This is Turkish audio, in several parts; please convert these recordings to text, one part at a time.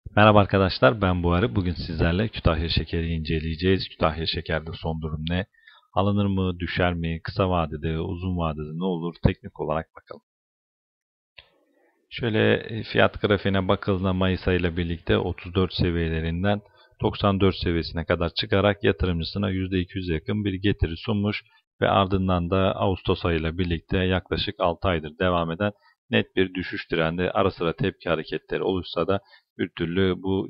Merhaba arkadaşlar, ben Buhari. Bugün sizlerle Kütahya Şeker'i inceleyeceğiz. Kütahya Şeker'de son durum ne? Alınır mı, düşer mi? Kısa vadede, uzun vadede ne olur? Teknik olarak bakalım. Şöyle fiyat grafiğine bakıldığında Mayıs ayıyla birlikte 34 seviyelerinden 94 seviyesine kadar çıkarak yatırımcısına %200 yakın bir getiri sunmuş ve ardından da Ağustos ayıyla birlikte yaklaşık 6 aydır devam eden net bir düşüş trendi, ara sıra tepki hareketleri oluşsa da bir türlü bu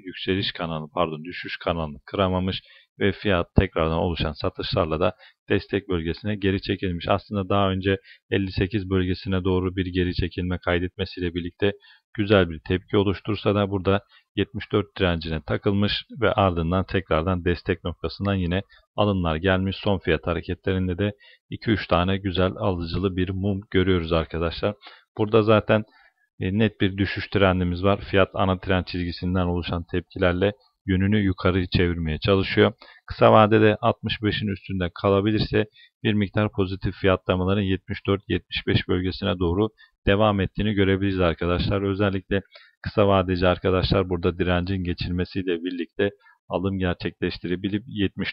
düşüş kanalını kıramamış ve fiyat tekrardan oluşan satışlarla da destek bölgesine geri çekilmiş. Aslında daha önce 58 bölgesine doğru bir geri çekilme kaydetmesiyle birlikte güzel bir tepki oluştursa da burada 74 direncine takılmış ve ardından tekrardan destek noktasından yine alımlar gelmiş. Son fiyat hareketlerinde de 2-3 tane güzel alıcılı bir mum görüyoruz arkadaşlar. Burada zaten net bir düşüş trendimiz var. Fiyat ana trend çizgisinden oluşan tepkilerle yönünü yukarı çevirmeye çalışıyor. Kısa vadede 65'in üstünde kalabilirse bir miktar pozitif fiyatlamaların 74-75 bölgesine doğru devam ettiğini görebiliriz arkadaşlar. Özellikle kısa vadeci arkadaşlar burada direncin geçilmesiyle birlikte alım gerçekleştirebilip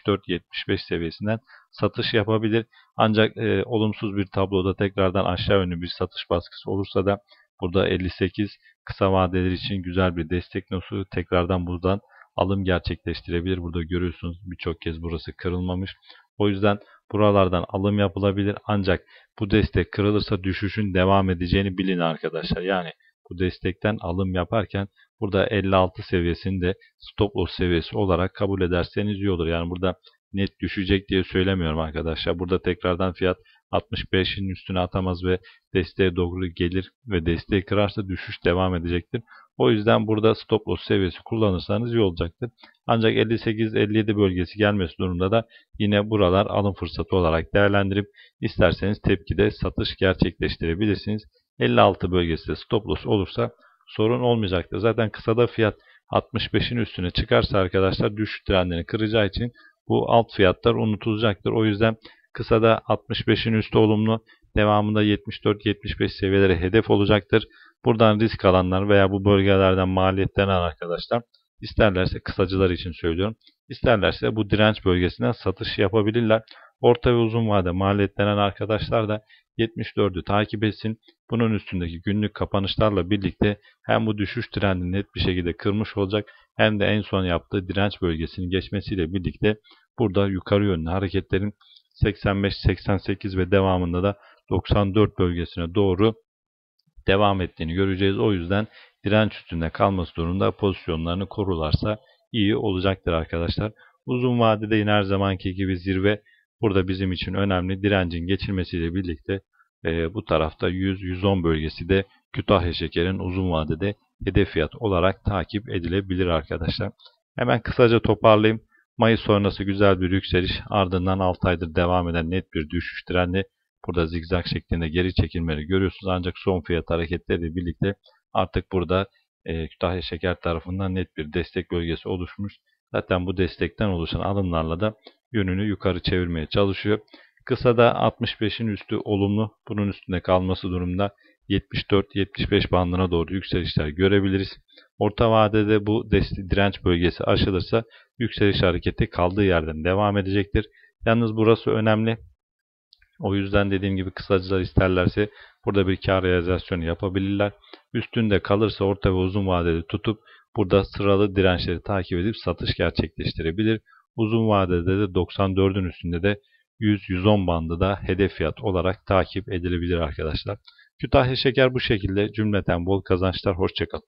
74-75 seviyesinden satış yapabilir. Ancak olumsuz bir tabloda tekrardan aşağı yönlü bir satış baskısı olursa da burada 58 kısa vadeler için güzel bir destek notu, tekrardan buradan alım gerçekleştirebilir. Burada görüyorsunuz birçok kez burası kırılmamış. O yüzden buralardan alım yapılabilir. Ancak bu destek kırılırsa düşüşün devam edeceğini bilin arkadaşlar. Yani bu destekten alım yaparken burada 56 seviyesini de stop loss seviyesi olarak kabul ederseniz iyi olur. Yani burada net düşecek diye söylemiyorum arkadaşlar. Burada tekrardan fiyat 65'in üstüne atamaz ve desteğe doğru gelir ve desteği kırarsa düşüş devam edecektir. O yüzden burada stop loss seviyesi kullanırsanız iyi olacaktır. Ancak 58-57 bölgesi gelmesi durumunda da yine buralar alım fırsatı olarak değerlendirip isterseniz tepkide satış gerçekleştirebilirsiniz. 56 bölgesi de stop loss olursa sorun olmayacaktır. Zaten kısada fiyat 65'in üstüne çıkarsa arkadaşlar düşüş trendini kıracağı için bu alt fiyatlar unutulacaktır. O yüzden kısada 65'in üstü olumlu, devamında 74-75 seviyeleri hedef olacaktır. Buradan risk alanlar veya bu bölgelerden maliyetlenen arkadaşlar isterlerse kısacılar için söylüyorum. İsterlerse bu direnç bölgesinden satış yapabilirler. Orta ve uzun vade maliyetlenen arkadaşlar da 74'ü takip etsin. Bunun üstündeki günlük kapanışlarla birlikte hem bu düşüş trendini net bir şekilde kırmış olacak hem de en son yaptığı direnç bölgesini geçmesiyle birlikte burada yukarı yönlü hareketlerin 85, 88 ve devamında da 94 bölgesine doğru devam ettiğini göreceğiz. O yüzden direnç üstünde kalması durumunda pozisyonlarını korularsa iyi olacaktır arkadaşlar. Uzun vadede yine her zamanki gibi zirve burada bizim için önemli. Direncin geçilmesiyle birlikte bu tarafta 100-110 bölgesi de Kütahya Şeker'in uzun vadede hedef fiyat olarak takip edilebilir arkadaşlar. Hemen kısaca toparlayayım. Mayıs sonrası güzel bir yükseliş, ardından 6 aydır devam eden net bir düşüş trendi. Burada zigzag şeklinde geri çekilmeleri görüyorsunuz. Ancak son fiyat hareketleriyle birlikte artık burada Kütahya Şeker tarafından net bir destek bölgesi oluşmuş. Zaten bu destekten oluşan alımlarla da yönünü yukarı çevirmeye çalışıyor. Kısada 65'in üstü olumlu. Bunun üstünde kalması durumda 74-75 bandına doğru yükselişler görebiliriz. Orta vadede bu direnç bölgesi aşılırsa yükseliş hareketi kaldığı yerden devam edecektir. Yalnız burası önemli. O yüzden dediğim gibi kısacılar isterlerse burada bir kar realizasyonu yapabilirler. Üstünde kalırsa orta ve uzun vadede tutup burada sıralı dirençleri takip edip satış gerçekleştirebilir. Uzun vadede de 94'ün üstünde de 100-110 bandı da hedef fiyat olarak takip edilebilir arkadaşlar. Kütahya Şeker bu şekilde, cümleten bol kazançlar. Hoşçakalın.